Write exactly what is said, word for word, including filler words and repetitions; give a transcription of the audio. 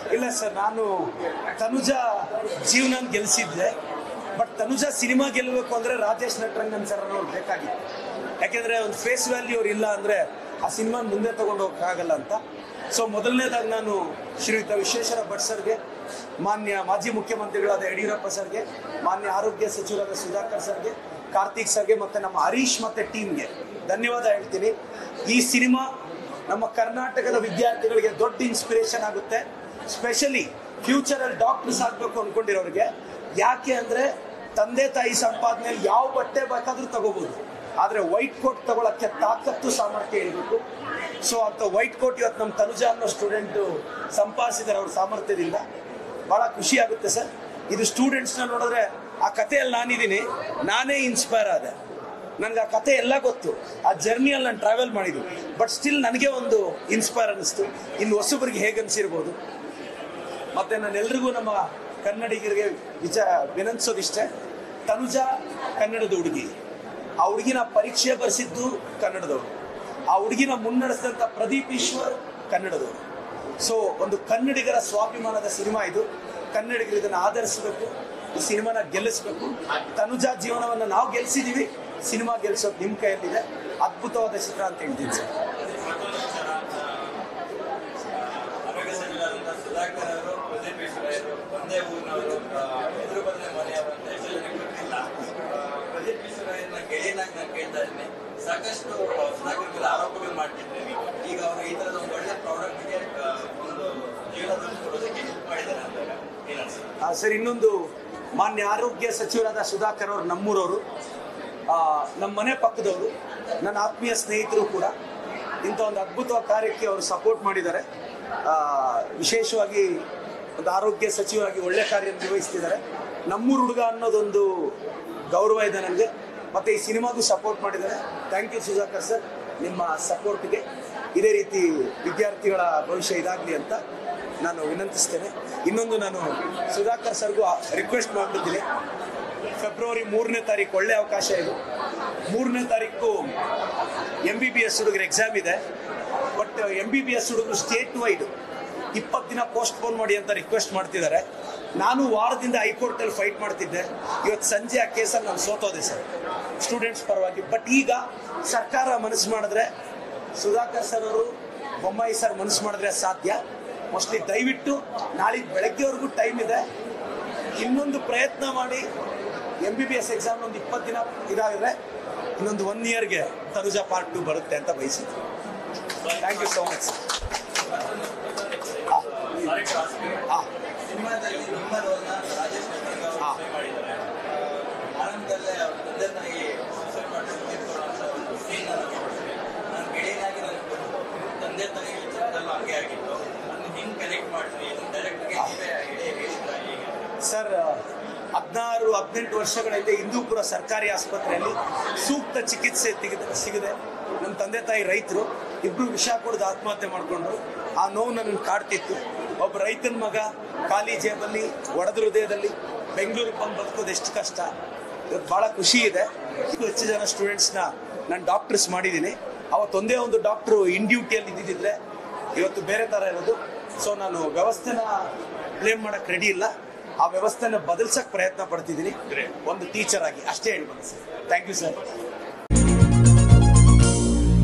ಇಲ್ಲ ಸರ್, ನಾನು ತನುಜಾ ಜೀವನ ಗೆಲ್ಸಿದ್ದೆ. ಬಟ್ ತನುಜಾ ಸಿನಿಮಾ ಗೆಲ್ಲಬೇಕು ಅಂದರೆ ರಾಜೇಶ್ ನಟರಂಗನ್ ಸರ್ ಅನ್ನೋರು ಬೇಕಾಗಿತ್ತು. ಯಾಕೆಂದರೆ ಒಂದು ಫೇಸ್ ವ್ಯಾಲ್ಯೂ ಅವ್ರು ಇಲ್ಲ ಅಂದರೆ ಆ ಸಿನಿಮಾ ಮುಂದೆ ತೊಗೊಂಡು ಹೋಗೋಕ್ಕಾಗಲ್ಲ ಅಂತ. ಸೊ ಮೊದಲನೇದಾಗಿ ನಾನು ಶ್ರೀಯುತ ವಿಶ್ವೇಶ್ವರ ಭಟ್ ಸರ್ಗೆ, ಮಾನ್ಯ ಮಾಜಿ ಮುಖ್ಯಮಂತ್ರಿಗಳಾದ ಯಡಿಯೂರಪ್ಪ ಸರ್ಗೆ, ಮಾನ್ಯ ಆರೋಗ್ಯ ಸಚಿವರಾದ ಸುಧಾಕರ್ ಸರ್ಗೆ, ಕಾರ್ತಿಕ್ ಸರ್ಗೆ ಮತ್ತು ನಮ್ಮ ಹರೀಶ್ ಮತ್ತು ಟೀಮ್ಗೆ ಧನ್ಯವಾದ ಹೇಳ್ತೀನಿ. ಈ ಸಿನಿಮಾ ನಮ್ಮ ಕರ್ನಾಟಕದ ವಿದ್ಯಾರ್ಥಿಗಳಿಗೆ ದೊಡ್ಡ ಇನ್ಸ್ಪಿರೇಷನ್ ಆಗುತ್ತೆ. ಸ್ಪೆಷಲಿ ಫ್ಯೂಚರಲ್ಲಿ ಡಾಕ್ಟರ್ಸ್ ಆಗಬೇಕು ಅಂದ್ಕೊಂಡಿರೋರಿಗೆ. ಯಾಕೆ ಅಂದರೆ ತಂದೆ ತಾಯಿ ಸಂಪಾದನೆಯಲ್ಲಿ ಯಾವ ಬಟ್ಟೆ ಬೇಕಾದರೂ ತಗೋಬೋದು, ಆದರೆ ವೈಟ್ ಕೋಟ್ ತಗೊಳಕ್ಕೆ ತಾಕತ್ತು ಸಾಮರ್ಥ್ಯ ಇರಬೇಕು. ಸೊ ಅಂತ ವೈಟ್ ಕೋಟ್ ಇವತ್ತು ನಮ್ಮ ತನುಜಾ ಅನ್ನೋ ಸ್ಟೂಡೆಂಟು ಸಂಪಾದಿಸಿದ್ದಾರೆ ಅವ್ರ ಸಾಮರ್ಥ್ಯದಿಂದ. ಭಾಳ ಖುಷಿ ಆಗುತ್ತೆ ಸರ್. ಇದು ಸ್ಟೂಡೆಂಟ್ಸ್ನ ನೋಡಿದ್ರೆ ಆ ಕಥೆಯಲ್ಲಿ ನಾನಿದ್ದೀನಿ, ನಾನೇ ಇನ್ಸ್ಪೈರ್ ಆದೆ. ನನಗೆ ಆ ಕಥೆ ಎಲ್ಲ ಗೊತ್ತು, ಆ ಜರ್ನಿಯಲ್ಲಿ ನಾನು ಟ್ರಾವೆಲ್ ಮಾಡಿದ್ದು. ಬಟ್ ಸ್ಟಿಲ್ ನನಗೆ ಒಂದು ಇನ್ಸ್ಪೈರ್ ಅನ್ನಿಸ್ತು. ಇನ್ನು ಹೊಸಬರಿಗೆ ಹೇಗೆ ಅನಿಸಿರ್ಬೋದು. ಮತ್ತು ನಾನೆಲ್ರಿಗೂ ನಮ್ಮ ಕನ್ನಡಿಗರಿಗೆ ವಿಚ ವಿನಂತಿಸೋದಿಷ್ಟೇ, ತನುಜಾ ಕನ್ನಡದ ಹುಡುಗಿ. ಆ ಹುಡುಗಿನ ಪರೀಕ್ಷೆ ಬರೆಸಿದ್ದು ಕನ್ನಡದವರು. ಆ ಹುಡುಗಿನ ಮುನ್ನಡೆಸಿದಂಥ ಪ್ರದೀಪ್ ಈಶ್ವರ್ ಕನ್ನಡದವರು. ಸೊ ಒಂದು ಕನ್ನಡಿಗರ ಸ್ವಾಭಿಮಾನದ ಸಿನಿಮಾ ಇದು. ಕನ್ನಡಿಗರು ಇದನ್ನು ಆಧರಿಸಬೇಕು, ಈ ಸಿನಿಮಾನ ಗೆಲ್ಲಿಸಬೇಕು. ತನುಜಾ ಜೀವನವನ್ನು ನಾವು ಗೆಲ್ಲಿಸಿದ್ದೀವಿ, ಸಿನಿಮಾ ಗೆಲ್ಲಿಸೋದು ನಿಮ್ಮ ಕೈಯಲ್ಲಿದೆ. ಅದ್ಭುತವಾದ ಚಿತ್ರ ಅಂತ ಹೇಳ್ತೀನಿ ಸರ್. ಸುಧಾಕರ್ ಅವರು, ಪ್ರದೀಪ್ ಈಶ್ವರ ಅವರು ಒಂದೇ ಊರಿನವರು, ಎದುರು ಬದಲೇ ಮನೆಯವರು ಅಂತ ಎಷ್ಟು ಜನಕ್ಕೆ ಗೊತ್ತಿಲ್ಲ. ಪ್ರದೀಪ್ ಈಶ್ವರನ್ನ ಗೆಳೆಯನಾಗಿ ನಾನು ಕೇಳ್ತಾ ಇದ್ದೀನಿ. ಸಾಕಷ್ಟು ಸುಧಾಕರ್ ಮೇಲೆ ಆರೋಪಗಳು ಮಾಡ್ತಿದ್ದೇವೆ. ಈಗ ಅವರು ಈ ಥರದ ಒಂದು ಒಳ್ಳೆ ಪ್ರಾಡಕ್ಟ್ಗೆ ಒಂದು ಜೀವನದಲ್ಲಿ ಕೊಡೋದಕ್ಕೆ ಹೆಲ್ಪ್ ಮಾಡಿದ್ದಾರೆ ಅಂದಾಗ ಏನಿಸ್ತದೆ ಸರ್? ಇನ್ನೊಂದು ಮಾನ್ಯ ಆರೋಗ್ಯ ಸಚಿವರಾದ ಸುಧಾಕರ್ ಅವರು ನಮ್ಮೂರವರು, ನಮ್ಮ ಮನೆ ಪಕ್ಕದವರು, ನನ್ನ ಆತ್ಮೀಯ ಸ್ನೇಹಿತರು ಕೂಡ. ಇಂಥ ಒಂದು ಅದ್ಭುತ ಕಾರ್ಯಕ್ಕೆ ಅವರು ಸಪೋರ್ಟ್ ಮಾಡಿದ್ದಾರೆ. ವಿಶೇಷವಾಗಿ ಒಂದು ಆರೋಗ್ಯ ಸಚಿವರಾಗಿ ಒಳ್ಳೆ ಕಾರ್ಯ ನಿರ್ವಹಿಸ್ತಿದ್ದಾರೆ. ನಮ್ಮೂರು ಹುಡುಗ ಅನ್ನೋದೊಂದು ಗೌರವ ಇದೆ ನನಗೆ. ಮತ್ತು ಈ ಸಿನಿಮಾಗೂ ಸಪೋರ್ಟ್ ಮಾಡಿದ್ದಾರೆ. ಥ್ಯಾಂಕ್ ಯು ಸುಧಾಕರ್ ಸರ್, ನಿಮ್ಮ ಸಪೋರ್ಟ್ಗೆ. ಇದೇ ರೀತಿ ವಿದ್ಯಾರ್ಥಿಗಳ ಭವಿಷ್ಯ ಇದಾಗಲಿ ಅಂತ ನಾನು ವಿನಂತಿಸ್ತೇನೆ. ಇನ್ನೊಂದು ನಾನು ಸುಧಾಕರ್ ಸರ್ಗೂ ರಿಕ್ವೆಸ್ಟ್ ಮಾಡಿಬಿಡ್ತೀನಿ, ಫೆಬ್ರವರಿ ಮೂರನೇ ತಾರೀಕು ಒಳ್ಳೆ ಅವಕಾಶ ಇದು. ಮೂರನೇ ತಾರೀಕು ಎಮ್ ಬಿ ಬಿ ಎಸ್ ಹುಡುಗರು ಎಕ್ಸಾಮ್ ಇದೆ. But M B B S ಹುಡುಗರು ಸ್ಟೇಟ್ ವೈಡ್ ಇಪ್ಪತ್ತು ದಿನ ಪೋಸ್ಟ್ಪೋನ್ ಮಾಡಿ ಅಂತ ರಿಕ್ವೆಸ್ಟ್ ಮಾಡ್ತಿದ್ದಾರೆ. ನಾನು ವಾರದಿಂದ ಹೈಕೋರ್ಟಲ್ಲಿ ಫೈಟ್ ಮಾಡ್ತಿದ್ದೆ. ಇವತ್ತು ಸಂಜೆ ಆ ಕೇಸಲ್ಲಿ ನಾನು ಸೋತೋದೆ ಸರ್, ಸ್ಟೂಡೆಂಟ್ಸ್ ಪರವಾಗಿ. ಬಟ್ ಈಗ ಸರ್ಕಾರ ಮನಸ್ಸು ಮಾಡಿದ್ರೆ, ಸುಧಾಕರ್ ಸರ್ ಅವರು, ಬೊಮ್ಮಾಯಿ ಸರ್ ಮನಸ್ಸು ಮಾಡಿದ್ರೆ ಸಾಧ್ಯ. ಮೋಸ್ಟ್ಲಿ ದಯವಿಟ್ಟು ನಾಳಿದ್ದು ಬೆಳಗ್ಗೆವರೆಗೂ ಟೈಮ್ ಇದೆ. ಇನ್ನೊಂದು ಪ್ರಯತ್ನ ಮಾಡಿ M B B S exam ಒಂದು ಇಪ್ಪತ್ತು ದಿನ ಇದಾದರೆ ಇನ್ನೊಂದು ಒನ್ ಇಯರ್ಗೆ ತನುಜಾ ಪಾರ್ಟ್ ಟು ಬರುತ್ತೆ ಅಂತ ಬಯಸಿದ್ದೆ. Thank you so much sir. ಹಾಂ ಸಿನಿಮಾದಲ್ಲಿ ನಿಮ್ಮ ರೋಲ್ನ ರಾಜೇಶ್ ನಟರಂಗ ಅವರು ಮಾಡಿದ್ದಾರೆ. ಆರಂಭದಲ್ಲೇ ಅವ್ರ ತಂದೆ ತಾಯಿ ಸೂಸೈಡ್ ಮಾಡಿಕೊಳ್ಳುವಂಥ ಒಂದು ಸೀನ್ ನಾನು ಗೆಳೆಯನಾಗಿ ನನಗೆ ತಂದೆ ತಾಯಿ ವಿಚಾರದಲ್ಲೂ ಹಂಗೆ ಆಗಿತ್ತು. ಅದನ್ನು ಹಿಂಗೆ ಕನೆಕ್ಟ್ ಮಾಡ್ತೀನಿ, ಇದನ್ನು ಡೈರೆಕ್ಟ್ಗೆ ನೀವೇ ಹೇಳಿ ಹೇಳಿದ್ರ ಈಗ ಸರ್? ಹದಿನಾರು ಹದಿನೆಂಟು ವರ್ಷಗಳ ಹಿಂದೆ ಹಿಂದೂಪುರ ಸರ್ಕಾರಿ ಆಸ್ಪತ್ರೆಯಲ್ಲಿ ಸೂಕ್ತ ಚಿಕಿತ್ಸೆ ತೆಗೆದು ಸಿಗದೆ ನಮ್ಮ ತಂದೆ ತಾಯಿ ರೈತರು ಇಬ್ಬರು ವಿಷ ಕುಡಿದು ಆತ್ಮಹತ್ಯೆ ಮಾಡಿಕೊಂಡ್ರು. ಆ ನೋವು ನನ್ನನ್ನು ಕಾಡ್ತಿತ್ತು. ಒಬ್ಬ ರೈತನ ಮಗ ಖಾಲಿ ಜೇಬಲ್ಲಿ ಒಡೆದ ಹೃದಯದಲ್ಲಿ ಬೆಂಗಳೂರಿಗೆ ಬಂದು ಬದುಕೋದು ಎಷ್ಟು ಕಷ್ಟ. ಇವತ್ತು ಭಾಳ ಖುಷಿ ಇದೆ. ಹೆಚ್ಚು ಜನ ಸ್ಟೂಡೆಂಟ್ಸ್ನ ನಾನು ಡಾಕ್ಟರ್ಸ್ ಮಾಡಿದ್ದೀನಿ. ಅವತ್ತೊಂದೇ ಒಂದು ಡಾಕ್ಟ್ರು ಇನ್ ಡ್ಯೂಟಿಯಲ್ಲಿ ಇದ್ದಿದ್ದರೆ ಇವತ್ತು ಬೇರೆ ಥರ ಇರೋದು. ಸೊ ನಾನು ವ್ಯವಸ್ಥೆನ ಬ್ಲೇಮ್ ಮಾಡೋಕ್ಕೆ ರೆಡಿ ಇಲ್ಲ. ಆ ವ್ಯವಸ್ಥೆನ ಬದಲಿಸೋಕ್ಕೆ ಪ್ರಯತ್ನ ಪಡ್ತಿದ್ದೀನಿ ಒಂದು ಟೀಚರ್ ಆಗಿ. ಅಷ್ಟೇ ಹೇಳ್ಬೋದು ಸರ್. Thank you sir.